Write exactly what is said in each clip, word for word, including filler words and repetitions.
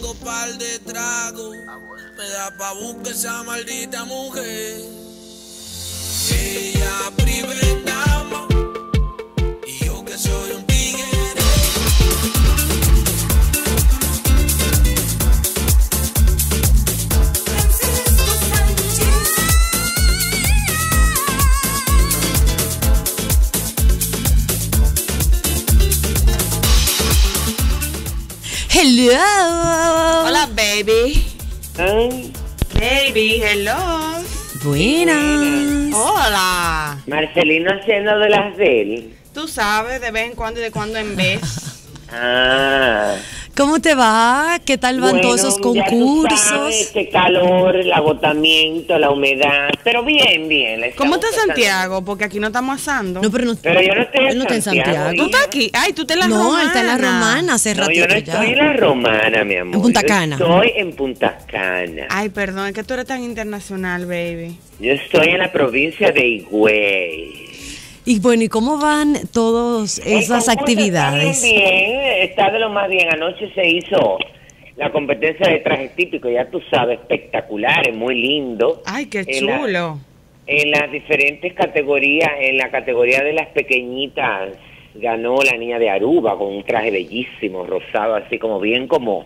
dos par de tragos me da pa' buscar esa maldita mujer. Ella priva en dama y yo que soy un tigre. Hello. Hola, baby. Ay, Baby, hello. Buenas. Hola. Marcelino haciendo de las de él. Tú sabes, de vez en cuando y de cuando en vez. Ah. ¿Cómo te va? ¿Qué tal van todos esos Ya tú sabes, concursos? este calor, el agotamiento, la humedad. Pero bien, bien. la ¿Cómo estamos está pasando. Santiago? Porque aquí no estamos asando. No, pero no, Pero yo no estoy en él no está en Santiago, Santiago. ¿Tú estás aquí? Ay, tú te la No, romana. él está en la Romana hace No, ratito yo no ya. estoy en la Romana, mi amor. En Punta Yo Cana. Estoy en Punta Cana. Ay, perdón, es que tú eres tan internacional, baby. Yo estoy en la provincia de Higüey. Y bueno, ¿y cómo van todas El esas concurso actividades? Está bien, bien, está de lo más bien. Anoche se hizo la competencia de trajes típicos, ya tú sabes, espectaculares, muy lindo. Ay, qué En la- chulo. En las diferentes categorías, en la categoría de las pequeñitas, ganó la niña de Aruba con un traje bellísimo, rosado, así como bien como,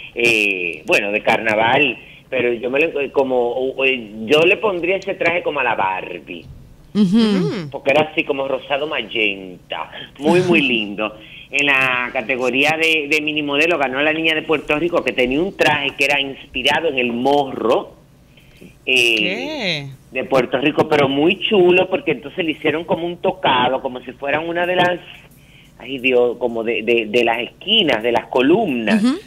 eh, bueno, de carnaval, pero yo me lo, como, yo le pondría ese traje como a la Barbie. Ujú. Porque era así como rosado magenta, muy muy lindo. En la categoría de, de mini modelo ganó la niña de Puerto Rico, que tenía un traje que era inspirado en el morro eh, ¿Qué? de Puerto Rico, pero muy chulo, porque entonces le hicieron como un tocado, como si fueran una de las, ay Dios, como de, de, de las esquinas, de las columnas. Ujú.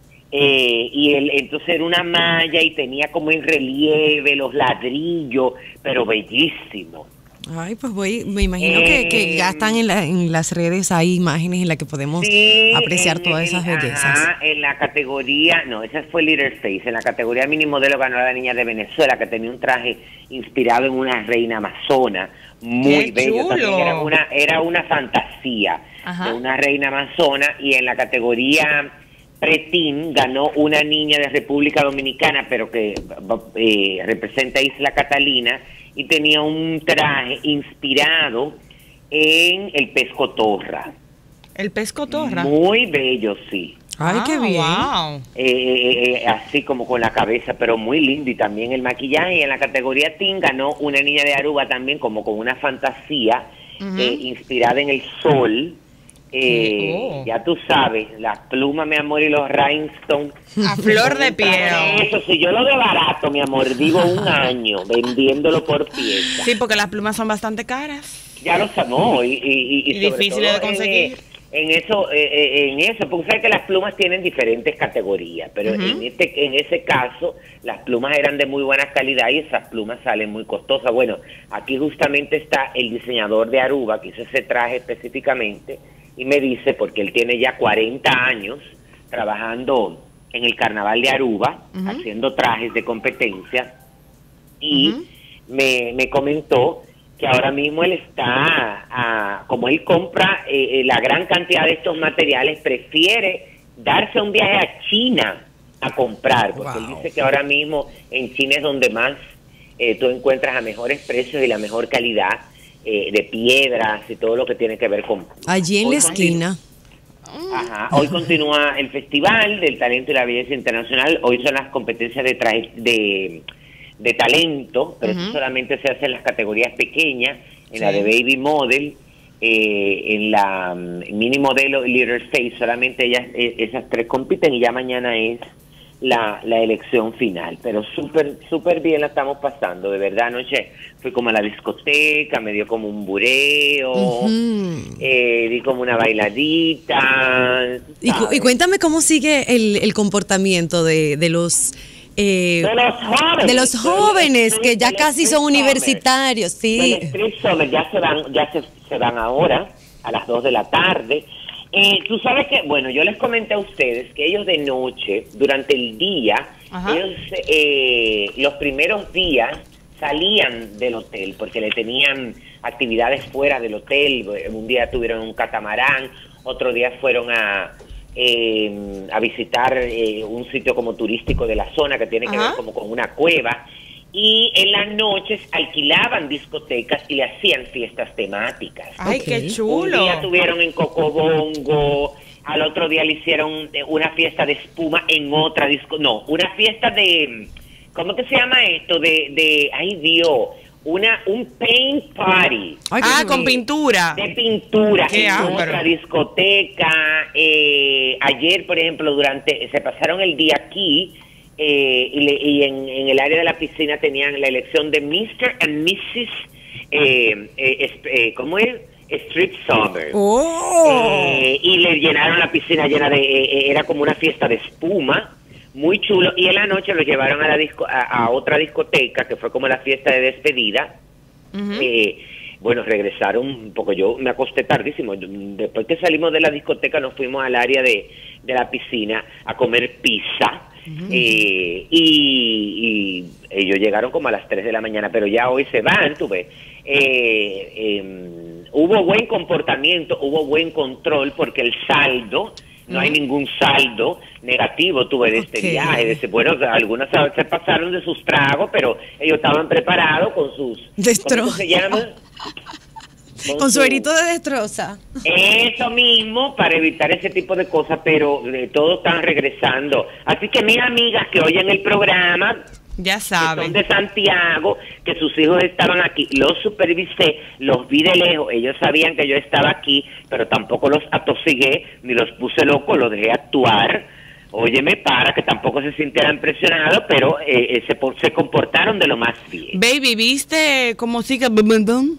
Eh, y él, entonces era una malla y tenía como en relieve los ladrillos, pero bellísimo. Ay, pues voy, me imagino que, que ya están en, la- en las redes, hay imágenes en las que podemos Sí, apreciar en todas el- esas bellezas. ajá, en la categoría, no, esa fue Leader Face, en la categoría mini modelo ganó la niña de Venezuela, que tenía un traje inspirado en una reina amazona, muy ¡Qué bello, chulo! también era una, era una fantasía Ajá. de una reina amazona, y en la categoría preteen ganó una niña de República Dominicana, pero que eh, representa Isla Catalina, y tenía un traje inspirado en el pez cotorra. El pez cotorra. Muy bello, sí. Ay, qué Ah, bien. Wow. Eh, eh, eh, así como con la cabeza, pero muy lindo. Y también el maquillaje. Y en la categoría teen ganó una niña de Aruba también, como con una fantasía Ujú. eh, inspirada en el sol. Eh, Oh. Ya tú sabes, las plumas, mi amor, y los rhinestones. A flor de piel. Eso, si yo lo de barato, mi amor, digo un año vendiéndolo por pieza. Sí, porque las plumas son bastante caras. Ya lo sabemos. Y, y, y, Y sobre difíciles de todo en, conseguir. En, eso, eh, eh, en eso, porque sabes que las plumas tienen diferentes categorías, pero Ujú. en este, en ese caso, las plumas eran de muy buena calidad y esas plumas salen muy costosas. Bueno, aquí justamente está el diseñador de Aruba, que hizo ese traje específicamente, y me dice, porque él tiene ya cuarenta años trabajando en el carnaval de Aruba, Ujú. haciendo trajes de competencia, y Ujú. me, me comentó que ahora mismo él está, ah, como él compra eh, eh, la gran cantidad de estos materiales, prefiere darse un viaje a China a comprar, porque él Wow. dice que ahora mismo en China es donde más eh, tú encuentras a mejores precios y la mejor calidad eh, de piedras y todo lo que tiene que ver con... Allí en Hoy la esquina. Ajá. Hoy continúa el Festival del Talento y la Belleza Internacional. Hoy son las competencias de traje, de, de talento, pero eso Ujú. solamente se hace en las categorías pequeñas, en Sí. la de Baby Model, eh, en la mm, Mini Modelo y Leader Face. Solamente ellas, eh, esas tres compiten y ya mañana es la, la elección final. Pero súper, súper bien la estamos pasando, de verdad. Anoche fui como a la discoteca, me dio como un bureo. Ujú. Eh, di como una bailadita. Y, cu- y ¿sabes? cuéntame cómo sigue el, el comportamiento de, de los eh, De los jóvenes. de los jóvenes Del que ya street- casi del son street universitarios, summer. sí. Del street summer, ya se van, ya se, se van ahora a las dos de la tarde. Eh, tú sabes que, bueno, yo les comenté a ustedes que ellos de noche, durante el día, Ajá. ellos eh, los primeros días salían del hotel porque le tenían actividades fuera del hotel. Un día tuvieron un catamarán, otro día fueron a eh, a visitar eh, un sitio como turístico de la zona que tiene que Ajá. ver como con una cueva. Y en las noches alquilaban discotecas y le hacían fiestas temáticas. Ay, Ok. qué Un chulo. día tuvieron en Cocobongo, al otro día le hicieron eh, una fiesta de espuma en otra disco, no, una fiesta de, ¿cómo que se llama esto? De, de, ay Dios, una, un paint party. Ay, qué Ah, chulo. con pintura. De pintura Qué en ámbaro. otra discoteca. Eh, ayer, por ejemplo, durante se pasaron el día aquí eh, y, le- y en, en el área de la piscina tenían la elección de mister and missus Eh, eh, es- eh, ¿cómo es? Street Summer. Oh. Eh, y le llenaron la piscina llena de, eh, eh, era como una fiesta de espuma, muy chulo, y en la noche lo llevaron a la disco, a, a otra discoteca, que fue como la fiesta de despedida. Ujú. Eh, bueno, regresaron, porque yo me acosté tardísimo, yo- después que salimos de la discoteca nos fuimos al área de, de la piscina a comer pizza, eh, y, y ellos llegaron como a las tres de la mañana, pero ya hoy se van, tú ves. Eh, em, hubo buen comportamiento, hubo buen control, porque el saldo, no hay ningún saldo negativo, tuve de este Ok. viaje. De ese, bueno, algunas se se pasaron de sus tragos, pero ellos estaban preparados con sus... Destro- ¿cómo se llama? Con su erito de destroza. Eso mismo, para evitar ese tipo de cosas, pero eh, todos están regresando. Así que mis amigas que oyen el programa, Ya que son saben. de Santiago, que sus hijos estaban aquí, los supervisé, los vi de lejos, ellos sabían que yo estaba aquí, pero tampoco los atosigué, ni los puse locos, los dejé actuar, óyeme, para que tampoco se sintieran presionados, pero eh, eh, se, por- se comportaron de lo más bien. Baby, ¿viste cómo sigue? Bum, bum, bum?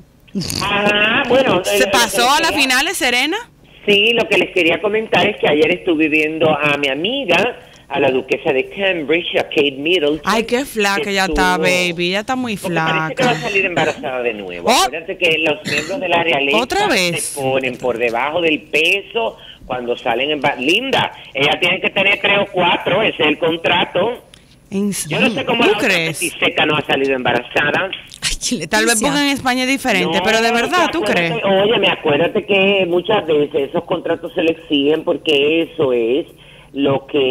Ajá, bueno. eh, ¿Se lo que pasó les a las quería- finales, Serena? Sí, lo que les quería comentar es que ayer estuve viendo a mi amiga, a la duquesa de Cambridge, a Kate Middleton. Ay, qué flaca que ella está, estuvo- baby. Ella está muy Porque parece que va a flaca. salir embarazada de nuevo. Oh. Acuérdate que los miembros de la realeza ¿Otra vez? se ponen por debajo del peso cuando salen en... Linda, ella tiene que tener tres o cuatro, ese es el contrato. ¿En Yo no sé cómo ¿Tú la otra crees? Seca no ha salido embarazada. Ay, Leticia. Tal vez porque en España es diferente, No, pero de verdad, ¿tú crees? acuérdate- Oye, me acuérdate que muchas veces esos contratos se le exigen porque eso es lo que,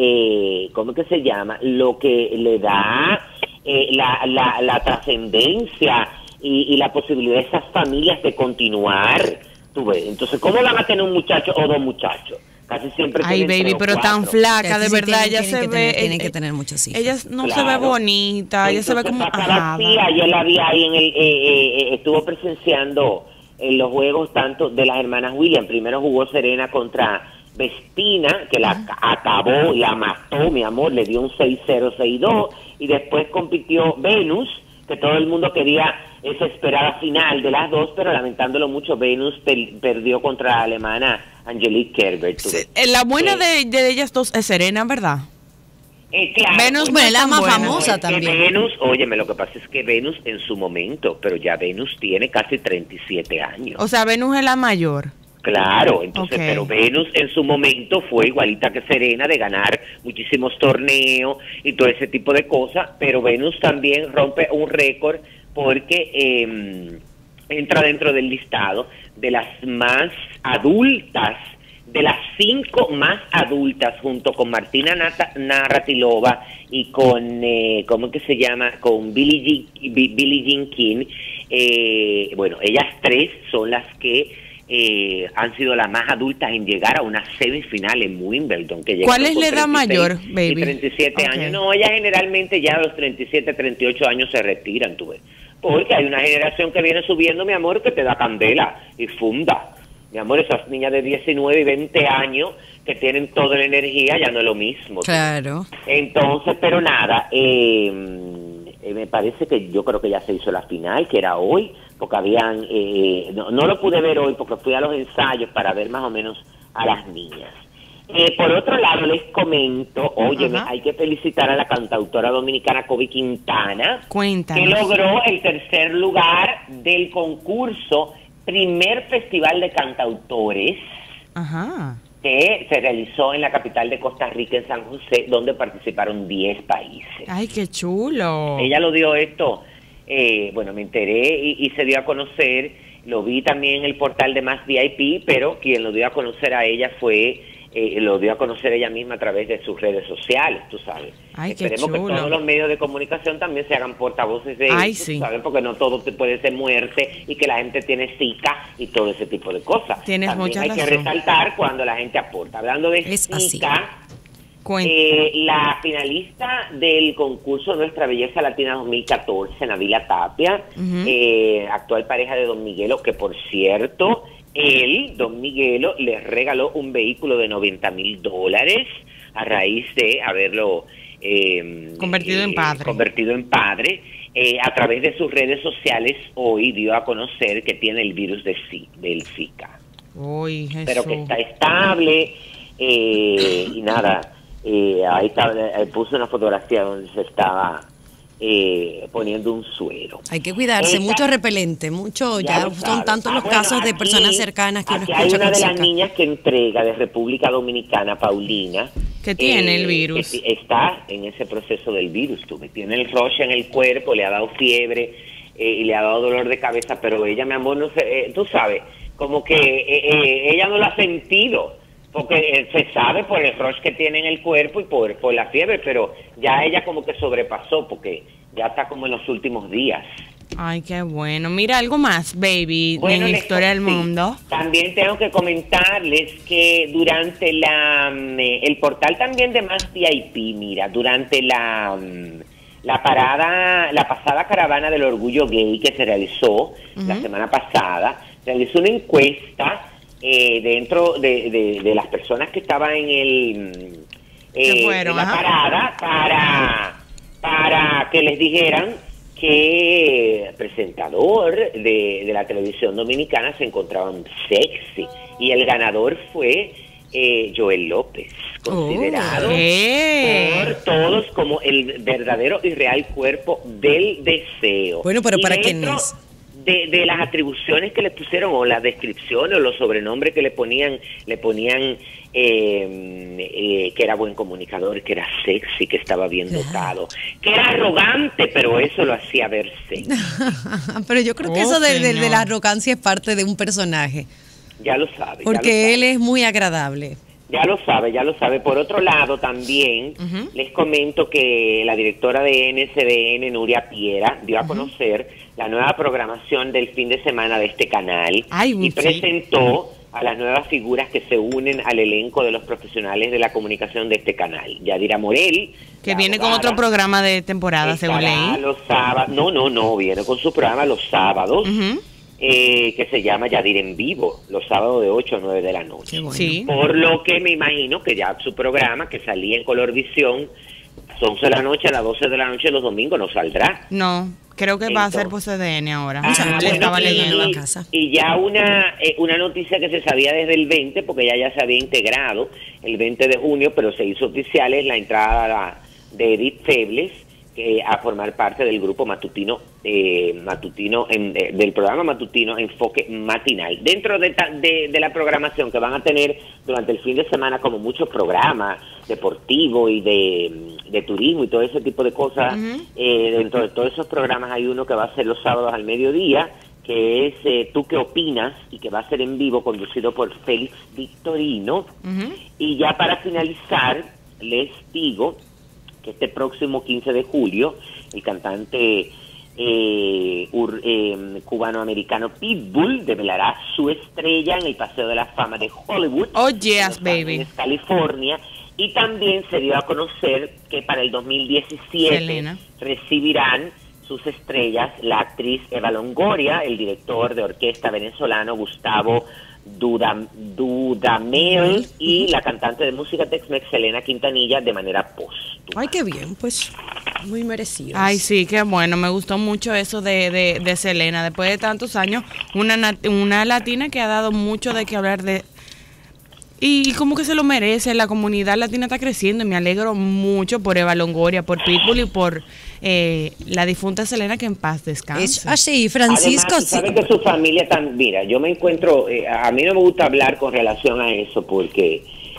eh, ¿cómo que se llama? Lo que le da eh, la, la, la trascendencia y, y la posibilidad de esas familias de continuar. Tú ves. Entonces, ¿cómo van a tener un muchacho o dos muchachos? Casi siempre Ay, tienen tres baby, o pero tan cuatro. flaca, de Sí, verdad, tienen- ella tienen se que ve... tener- tienen eh, que tener muchos hijos. Ella no se Claro. ve bonita, ella se ve Entonces, como... pasaba ajada. así, ayer la vi ahí en el, eh, eh, eh, estuvo presenciando en los juegos tanto de las hermanas Williams. Primero jugó Serena contra Vestina, que la ca- acabó, la mató, mi amor, le dio un seis cero, seis dos, y después compitió Venus, que todo el mundo quería esa esperada final de las dos, pero lamentándolo mucho, Venus pel- perdió contra la alemana Angelique Kerber. tú ves. Se- eh, La buena Eh, de, de ellas dos es Serena, ¿verdad? Eh, claro, Venus, pues, bueno, es la tan más buena. famosa es que también. Venus, óyeme, lo que pasa es que Venus en su momento, pero ya Venus tiene casi treinta y siete años. O sea, Venus es la mayor. Claro, entonces, Ok. pero Venus en su momento fue igualita que Serena, de ganar muchísimos torneos y todo ese tipo de cosas, pero Venus también rompe un récord porque eh, entra dentro del listado de las más adultas, de las cinco más adultas, junto con Martina Nata- Navratilova y con, eh, ¿cómo que se llama? Con Billie Jean, Bi- Billie Jean King. Eh, bueno, ellas tres son las que eh, han sido las más adultas en llegar a una semifinal en Wimbledon. Que ¿Cuál llegaron es con la edad treinta y seis mayor, baby? Y treinta y siete Ok. años. No, ellas generalmente ya a los treinta y siete, treinta y ocho años se retiran, tú ves. Porque hay una generación que viene subiendo, mi amor, que te da candela y funda. Mi amor, esas niñas de diecinueve y veinte años que tienen toda la energía, ya no es lo mismo. tú ves. Claro. Entonces, pero nada, eh, eh, me parece que yo creo que ya se hizo la final, que era hoy, porque habían, eh, no, no lo pude ver hoy porque fui a los ensayos para ver más o menos a las niñas. Eh, por otro lado, les comento, óyeme, Ajá. hay que felicitar a la cantautora dominicana Kobe Quintana, que Cuéntanos. logró el tercer lugar del concurso Primer Festival de Cantautores, Ajá. que se realizó en la capital de Costa Rica, en San José, donde participaron diez países. Ay, qué chulo. Ella lo dio esto, eh, bueno, me enteré y, y se dio a conocer, lo vi también en el portal de Más V I P, pero quien lo dio a conocer a ella fue eh, lo dio a conocer ella misma a través de sus redes sociales, tú sabes. Ay, qué Esperemos chulo. que todos los medios de comunicación también se hagan portavoces de Ay, eso, sí. ¿sabes? Porque no todo te puede ser muerte y que la gente tiene zika y todo ese tipo de cosas. Tienes también mucha hay razón. que resaltar cuando la gente aporta. Hablando de Es así. zika, Cuen- eh, la finalista del concurso Nuestra Belleza Latina dos mil catorce, Nabila Tapia, Ujú. eh, actual pareja de Don Miguelo, que por cierto, él, Don Miguelo, les regaló un vehículo de noventa mil dólares a raíz de haberlo eh, Convertido en padre. Convertido en padre. Eh, a través de sus redes sociales hoy dio a conocer que tiene el virus de Zi- del Zika, Uy, Jesús. pero que está estable eh, y nada. Eh, ahí está, eh, puse una fotografía donde se estaba eh, poniendo un suero. Hay que cuidarse, Esta- mucho repelente, mucho, ya, lo son sabes. tantos Ah, los bueno, casos de aquí- personas cercanas que uno aquí hay escucha una con de las Zika. niñas que entrega de República Dominicana, Paulina, Que tiene el virus. que está en ese proceso del virus, tú me tiene el roche en el cuerpo, le ha dado fiebre eh, y le ha dado dolor de cabeza, pero ella, mi amor, no sé, eh, tú sabes, como que eh, eh, ella no lo ha sentido, porque eh, se sabe por el roche que tiene en el cuerpo y por, por la fiebre, pero ya ella como que sobrepasó, porque ya está como en los últimos días. Ay, qué bueno. Mira, algo más, baby, Bueno, en les- Historia del sí. Mundo. También tengo que comentarles que durante la mm, eh, el portal también de Más V I P, mira, durante la mm, la parada, la pasada caravana del orgullo gay que se realizó la semana pasada, realizó una encuesta eh, dentro de, de, de las personas que estaban en el mm, Que eh, fueron, en la ajá. parada para para que les dijeran que el presentador de, de la televisión dominicana se encontraba sexy y el ganador fue eh, Joel López, considerado ¡Eh! por todos como el verdadero y real cuerpo del deseo. Bueno, pero Y ¿para quién dentro es? De, de las atribuciones que le pusieron o las descripciones o los sobrenombres que le ponían, le ponían eh, eh, que era buen comunicador, que era sexy, que estaba bien dotado, que era arrogante, pero eso lo hacía ver sexy. Pero yo creo que Oh, eso de, de- de señor. la arrogancia es parte de un personaje, Ya lo sabe. porque él es muy agradable. Ya lo sabe, ya lo sabe. Por otro lado, también les comento que la directora de N S D N, Nuria Piera, dio a conocer la nueva programación del fin de semana de este canal Ay, y sí. presentó a las nuevas figuras que se unen al elenco de los profesionales de la comunicación de este canal. Yadira Morel, Que la viene con abogada, otro programa de temporada, según estará leí. los sábados. No, no, no, viene con su programa los sábados. Ujú. eh, que se llama Yadira en Vivo, los sábados de ocho a nueve de la noche. Qué bueno. Sí. Por lo que me imagino que ya su programa, que salía en Colorvisión, a las once de la noche, a las doce de la noche los domingos, no saldrá. No, creo que va a ser por Entonces. C D N ahora. Ah, sea, Le bueno, estaba y- leyendo. en casa. y ya una eh, una noticia que se sabía desde el veinte, porque ya ya se había integrado el veinte de junio, pero se hizo oficial, es la entrada de Edith Febles que a formar parte del grupo matutino eh, matutino en- eh, del programa matutino Enfoque Matinal. Dentro de, ta- de, de la programación que van a tener durante el fin de semana, como muchos programas deportivos y de, de turismo y todo ese tipo de cosas, eh, dentro de todos esos programas hay uno que va a ser los sábados al mediodía, que es eh, Tú qué opinas, y que va a ser en vivo, conducido por Félix Victorino. Ujú. Y ya para finalizar, les digo que este próximo quince de julio, el cantante eh, ur- eh, cubano-americano Pitbull develará su estrella en el Paseo de la Fama de Hollywood, Oh, en yes, Los baby. Ángeles, California. Y también se dio a conocer que para el dos mil diecisiete Selena. recibirán sus estrellas la actriz Eva Longoria, el director de orquesta venezolano Gustavo Dudam- Dudamel y la cantante de música Tex-Mex Selena Quintanilla de manera póstuma. Ay, qué bien, pues muy merecido. Ay, sí, qué bueno. Me gustó mucho eso de, de, de Selena. Después de tantos años, una, nat- una latina que ha dado mucho de qué hablar de... Y, y como que se lo merece. La comunidad latina está creciendo y me alegro mucho por Eva Longoria, por Pitbull y por eh, la difunta Selena, que en paz descanse. Es así, Francisco. Además, sí. sabes que su familia tan, mira, yo me encuentro, eh, a mí no me gusta hablar con relación a eso porque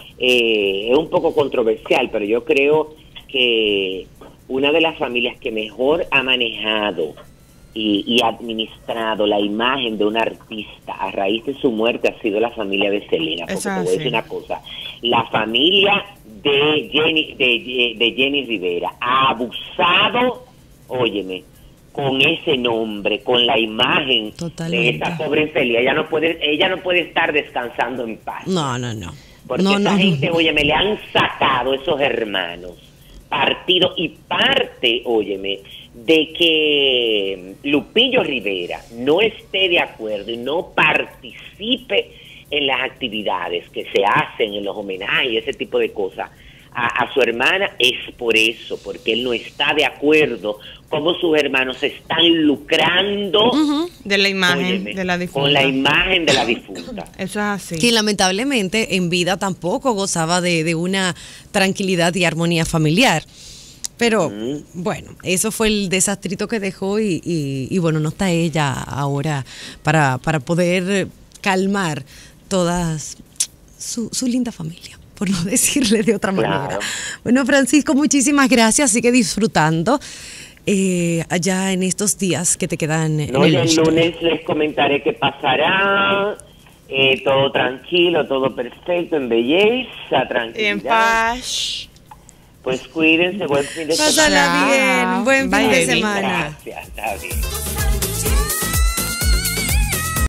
eh, es un poco controversial, pero yo creo que una de las familias que mejor ha manejado y, y administrado la imagen de un artista a raíz de su muerte ha sido la familia de Selena, porque Eso te voy a sí. decir una cosa, la familia de Jenny, de, de Jenny Rivera ha abusado, óyeme, con ese nombre, con la imagen Totalmente. de esa pobre infeliz. Ella no puede, ella no puede estar descansando en paz. No, no, no. Porque no, esa no, gente, no. óyeme, le han sacado esos hermanos partido y parte, óyeme, de que Lupillo Rivera no esté de acuerdo y no participe en las actividades que se hacen, en los homenajes y ese tipo de cosas a, a su hermana, es por eso, porque él no está de acuerdo cómo sus hermanos se están lucrando Uh-huh. De la imagen óyeme, de la difunta. con la imagen de la difunta. Eso es así. Que lamentablemente en vida tampoco gozaba de, de una tranquilidad y armonía familiar. Pero Mm. bueno, eso fue el desastrito que dejó y, y, y bueno, no está ella ahora para, para poder calmar todas su, su linda familia, por no decirle de otra Claro. manera. Bueno, Francisco, muchísimas gracias. Sigue disfrutando eh, allá en estos días que te quedan en No, el yo el show. lunes les comentaré qué pasará. Eh, todo tranquilo, todo perfecto, en belleza, tranquilidad. En paz. Pues cuídense, buen fin de semana. Pásala bien, buen fin Bye, de baby. semana. Gracias, está bien.